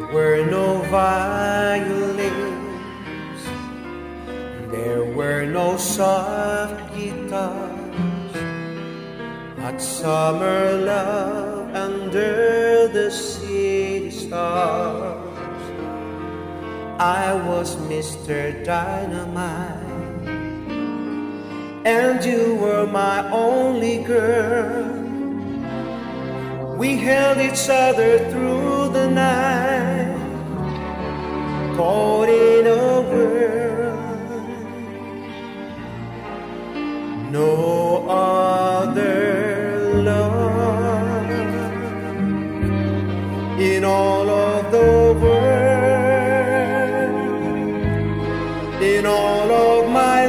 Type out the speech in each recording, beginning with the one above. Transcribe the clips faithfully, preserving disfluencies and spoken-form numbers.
were no violins, there were no soft guitars. At summer love under the city stars, I was Mister Dynamite, and you were my only girl. We held each other through the night, caught in a world no other love in all of the world, in all of my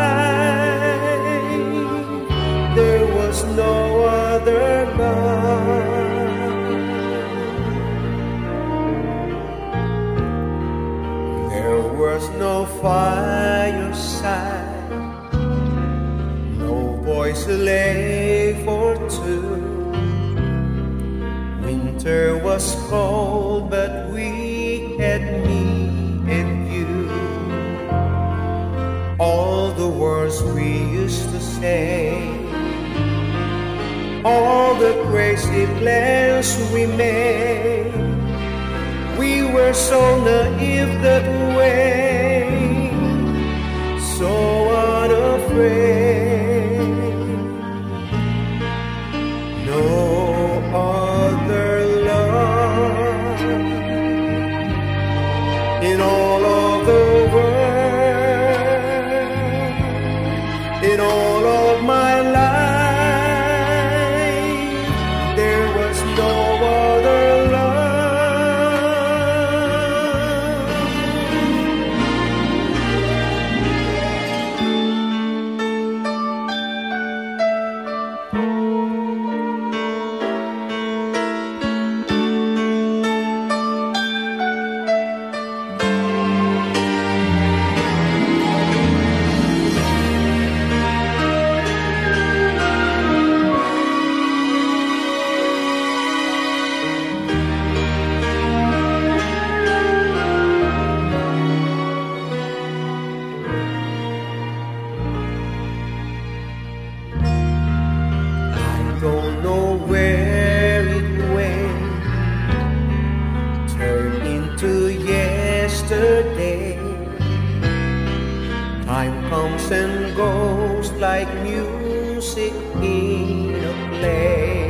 life. There was no other love. There was no fireside, no voice to lay for two. Winter was cold, but we had me and you. All the words we used to say, all the crazy plans we made, we were so naive that way, so unafraid. No other love in all of the world, in all of my life, there was no other love. Don't know where it went, turned into yesterday. Time comes and goes like music in a play.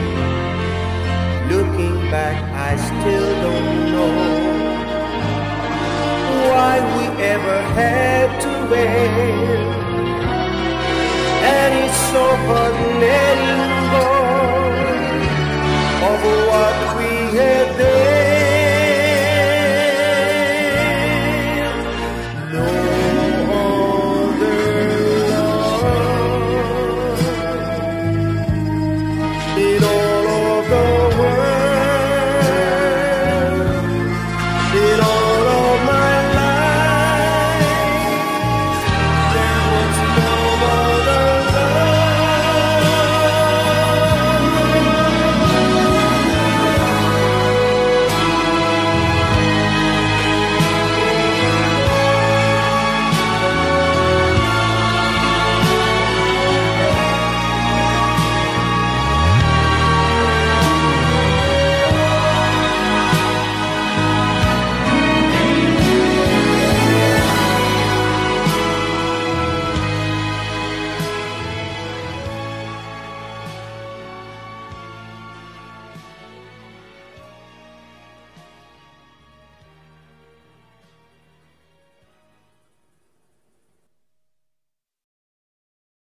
Looking back, I still don't know why we ever had to wait. And it's so hard letting go of what we had done.